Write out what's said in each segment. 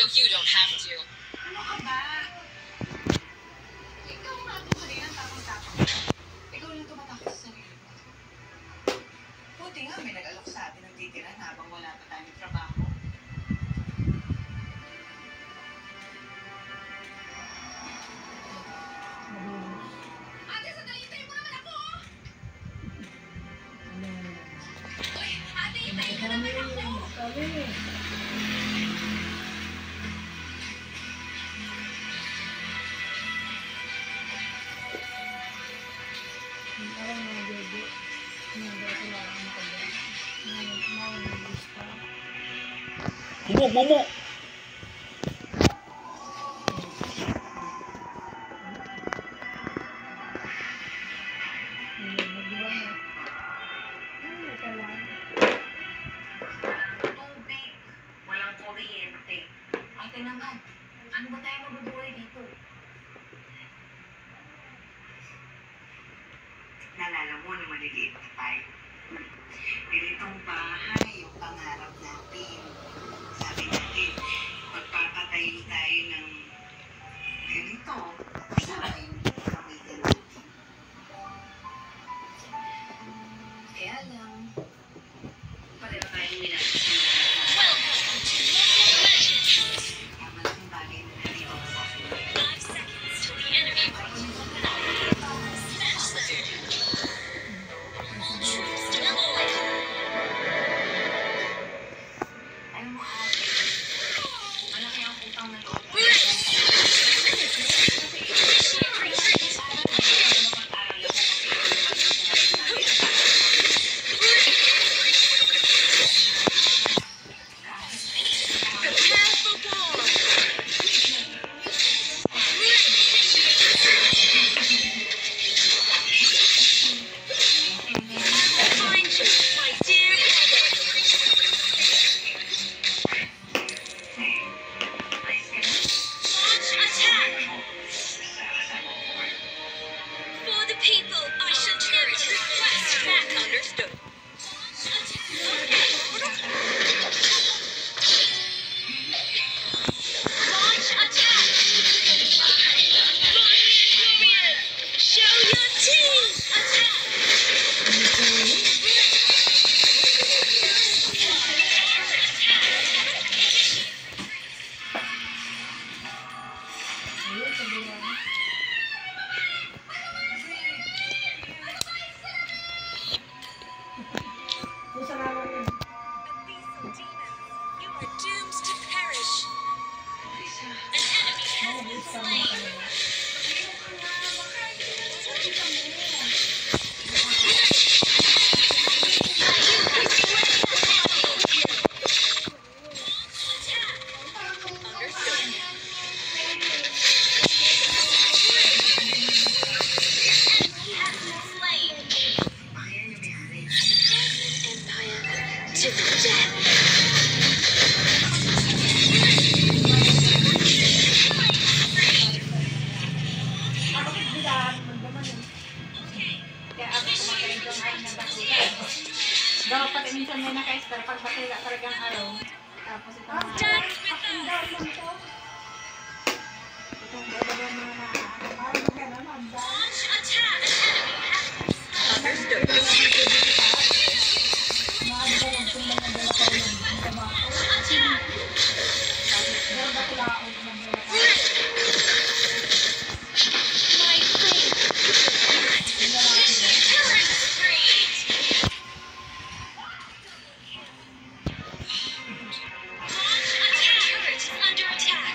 so you don't have to. Ano ka ba? Ikaw nga ito kanina tapang-tapang. Ikaw lang tumatakot sa sarili mo. Buti nga may nag-alok sa atin ng titiran habang wala pa tayong trabaho. Ate, sandali, hintayin mo naman ako! Uy, ate, hintayin mo naman ako! Momo. Tubig. Walang kuryente. Ate naman, ano ba tayo mabubuhay dito? Nalala mo na maliliit na tayo. Ganitong bahay yung pangarap natin. Sabi natin, magpapatayo tayo ng ganito. Kasama yung pamilya natin. Kaya lang, pareho tayong minasasama. Tama lang yung bagay na nandito sa akin. 5 seconds till the enemy reaches the battle. Smash them. Troops deployed. Alam mo, ate, malaki ang utang na loob. Prepare for war. Find you, my dear mother. Launch attack. For the people, I shall never request back understood. Launch attack. Warriors, show your teeth. Attack. Abyssal demons, you are doomed to perish. An enemy has been slain. To the death. Kaya ako kumakain ko ngayon ng bakila. Dapat minsan may naka-extra pag bakila talagang araw. Tapos ito mga itong baba mga Launch attack. An enemy has been attack. My fate. Killing spree. Launch attack. Turret is under attack.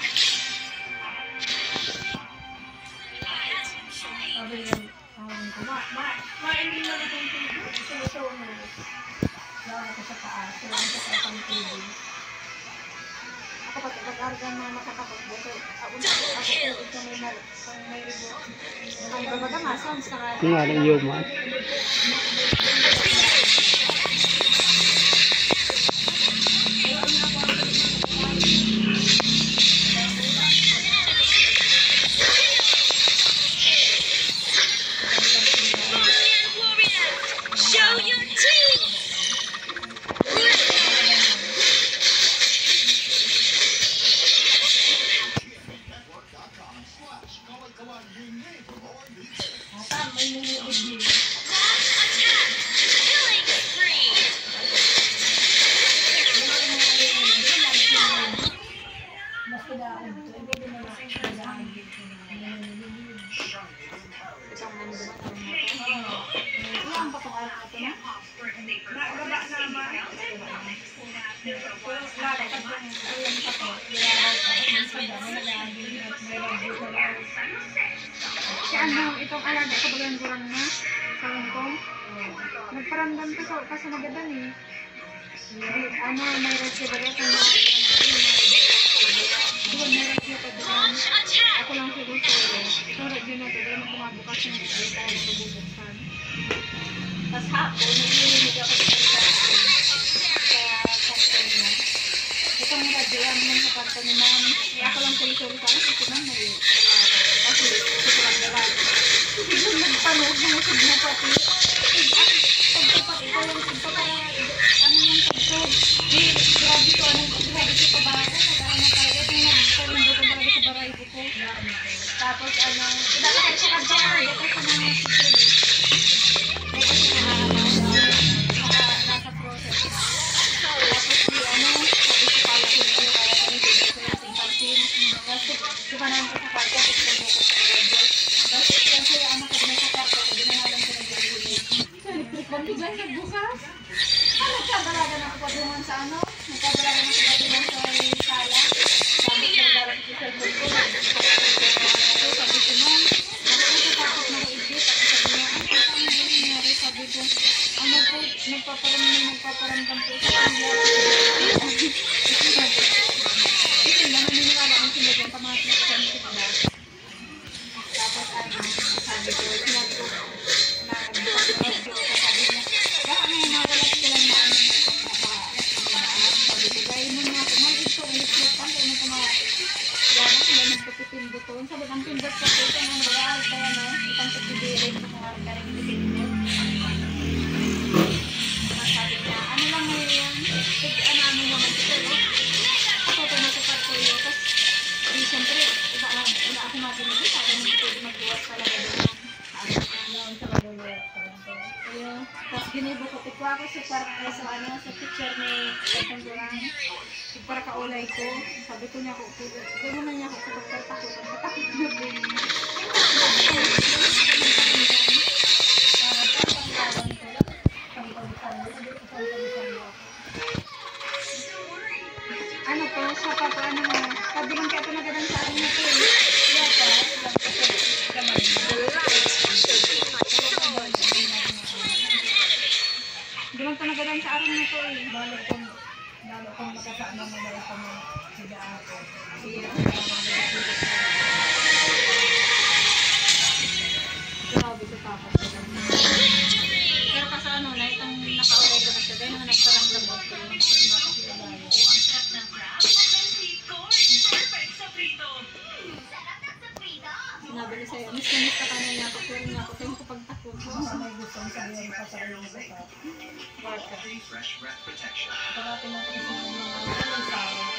Has been slain. sabi yan, hindi na itong sumusunod. Lalo ko sa taas. Lalo ko sa isang tubig. Ako pag-argan mga makakapagbuko. Ako ito may ribo. Ang babaga masons na nga. Nga rin human. Show your teeth! nag-aakit ito. Hindi din na nag-aakit. Isang ano dumaan, ano mo ito? Ilang pa itong araw ito na? Baba naman. Pero lalakad yung ayun pa po. Minsan dami nag-aagin at may review na lang. Si ano, itong alaga ko bagang-gurang na sa Hong Kong. Nagparamdam ko kasi magadan eh. Ano, may review ba rin kung doon may review pa doon. Ako lang siguro solo. So review na ito, dahil kumabukas yung review tayo na pabubuksan. Tapos hapon, nag-iinig ako doon sa karton niya. Itong review, ano lang sa karton ni ma'am. Ako lang solo sa akin, kasi ma'am may kasi ito lang galang. Ito nagpanood na nasig na pati. Pagkapat ko yung ito para ano yung pagkod. Grabe ko, grabe ko kabago. Nagkaroon na talaga. Ito yung nagpalindo ko talaga sa baray ko. Tapos ano, dapat siya kadyan. Dapat siya mga secret. Dapat siya nasa process na. Tapos di ano, sabi ko pala ko nito kaya kami dito ko yung tingpansin. Tapos sumanan ko sa karto. Tapos ko ko sa radio. Tapos kasi ano ko din sa karto. Hindi na alam ko nag-radio. Bambigay nagbukas. Nagkabalagan ako patungan sa ano. Nagkabalagan ako patungan sa sala. Sabi ko nagdarap ko sa cellphone ko. Sabi ko ma'am, nakatakot na ko i-git. Sabi niya, ang kata mo yung nangyari. Sabi ko, ano po, nagpaparamdam po sa kanila. Kasi hindi naman niniwala ang sinabi ang pamatis sa kanila ko ba. Tapos ano, sabi ko, sinabi ko, nag-radio ko, sabi niya, baka may nawalat ko lang na ano sabi ko, gaya mo na ako, ito, ulit-ulitan, kaya mo gano'n sila nagpapipinduton. Sabi, ang pindot sa po, kaya nang mag-aaral kaya no, itang pagpibirin sa mga karing pipindot. Sabi niya, ano lang ngayon yan? Ano naman ito, no? Ako ito nasa ko yun. Tapos, di siyempre, iba ako matinig, sabi mo ito, magbuwas talaga doon. Sa magbuwas talaga. Ayun. Tapos ginibo ko, tikwa ko sa picture ni Katang Durang. Para kaulay ko, sabi ko niya ako, gano'n na niya ako kapag takot na din. Ano to, sa papa, ano mo, sabi lang kaya ito nagadan sa akin na ito eh. Di lang ito nagadan sa akin na ito eh. Lalo kung makasama mo na ito mo sila ako. Grabe sa tapat ko. Pero kasi ano, na itong nakaulay ko na siya, dahil naman nagparamdam ko ito yung nakakilala. Sinabi niya sa'yo, miss ka na niya ako, pero niya ako, tayo ko pagtakot. May gusto ang sabihin pa sa iyo sa bakit? Pagkati mo kasi sa mga